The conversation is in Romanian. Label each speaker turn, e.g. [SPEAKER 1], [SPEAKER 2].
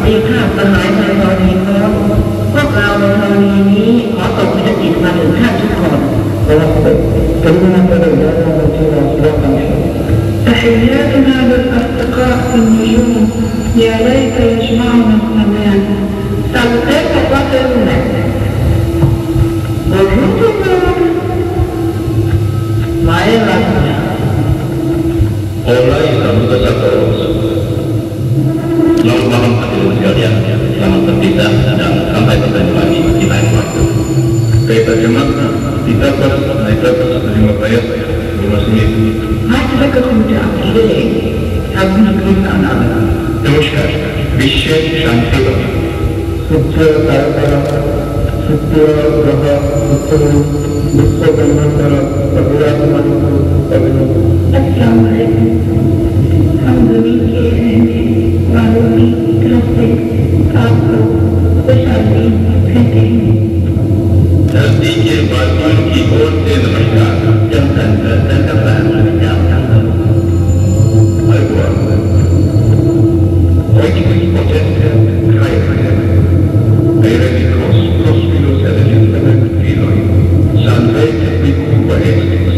[SPEAKER 1] ดีภาพสหายในธรณีน้องพวกเราในธรณีนี้ขอส่งพระจิตมาถึงท่านทุกคน
[SPEAKER 2] تحياتنا للأصدقاء في النجوم يا ليت يجمعنا الزمان.
[SPEAKER 1] سألتك وصلنا وجودنا ما يلزمنا.
[SPEAKER 3] Orang yang selalu bersabar, selamat malam hadirin sekalian, selamat berpisah dan sampai bertemu lagi di lain waktu. Kita jemaah, kita terima bayar rumah sini.
[SPEAKER 1] Mari kita kemudian akhirnya kami berikan nama.
[SPEAKER 3] Namaskar, Vishwa Shanti Bhava.
[SPEAKER 4] Sutya Tarapara, Sutya Graha, Sutya Vishwa Brahmantara, Abhirata Manipur, Abhinav.
[SPEAKER 2] Assalamualaikum. हम जमीन के रहने वालों की तरफ से आपको खुशहाली कहते हैं.
[SPEAKER 3] धरती के वासियों की ओर से नमस्कार. Oggi questi potenti creare Erenicos, Prospiros, Elegis, Filoi, Sanvete, Picuba, Estis,